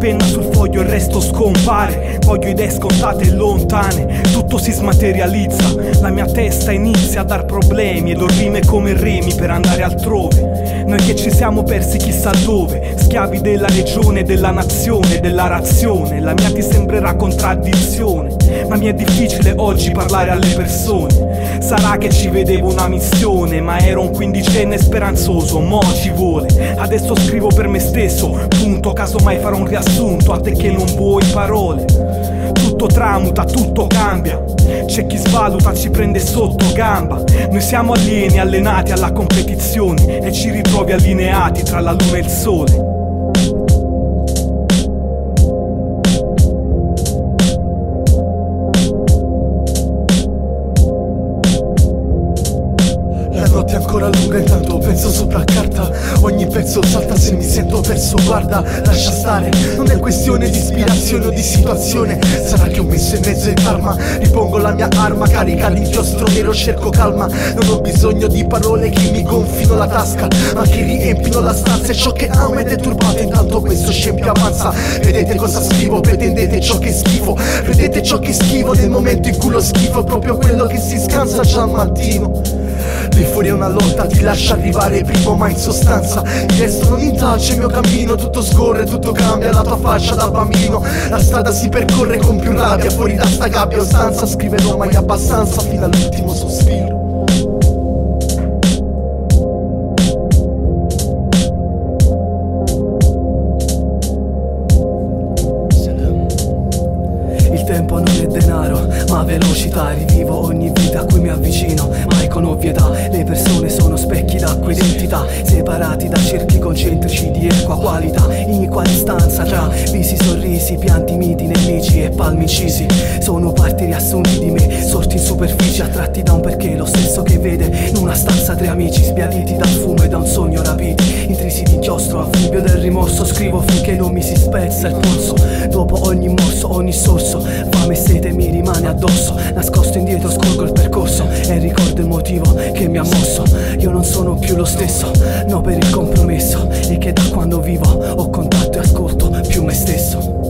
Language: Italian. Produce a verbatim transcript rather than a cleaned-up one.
penna sul foglio, il resto scompare. Voglio idee scontate e lontane, tutto si smaterializza. La mia testa inizia a dar problemi ed ho rime come remi per andare altrove. Noi che ci siamo persi chissà dove, schiavi della regione, della nazione, della razione. La mia ti sembrerà contraddizione, ma mi è difficile oggi parlare alle persone. Sarà che ci vedevo una missione, ma ero un quindicenne speranzoso, mo ci vuole. Adesso scrivo per me stesso, punto, casomai farò un riassunto a te che non vuoi parole. Tutto tramuta, tutto cambia, c'è chi svaluta, ci prende sotto gamba. Noi siamo alieni, allenati alla competizione e ci ritrovi allineati tra la luna e il sole. La notte è ancora lunga, intanto penso sopra carta. Ogni pezzo salta se mi sento perso, guarda, lascia stare. Non è questione di ispirazione o di situazione, sarà che ho messo in mezzo il karma. Ripongo la mia arma, carica l'inchiostro nero, cerco calma. Non ho bisogno di parole che mi gonfino la tasca, ma che riempino la stanza. E ciò che amo ed è turbato, intanto questo scempio avanza. Vedete cosa scrivo, pretendete ciò che schifo. Vedete ciò che schivo nel momento in cui lo schifo, proprio quello che si scansa già al mattino. Lì fuori è una lotta, ti lascia arrivare primo, ma in sostanza il resto non intaccia il mio cammino. Tutto scorre, tutto cambia, la tua faccia da bambino. La strada si percorre con più rabbia, fuori da sta gabbia o stanza. Scriverò mai abbastanza fino all'ultimo sospiro. Il tempo non è denaro, ma velocità. Rivivo ogni vita a cui mi avvicino, mai con ovvietà. Le persone sono specchi d'acqua, identità separati da cerchi concentrici di equa qualità. Iniqua distanza tra visi, sorrisi, pianti, miti, nemici e palmi incisi. Sono parti riassunti di me, sorti in superficie, attratti da un perché, lo stesso che vede in una stanza tre amici sbiaditi dal fumo e da un sogno rapiti, intrisi di inchiostro, anfibio del rimorso. Scrivo finché non mi si spezza il polso, dopo ogni morso, ogni sorso. Fame e sete mi rimane addosso, nascosto indietro scorgo il percorso e ricordo il motivo che mi ha mosso. Io non sono più lo stesso, no per il compromesso, e che da quando vivo ho contatto e ascolto più me stesso.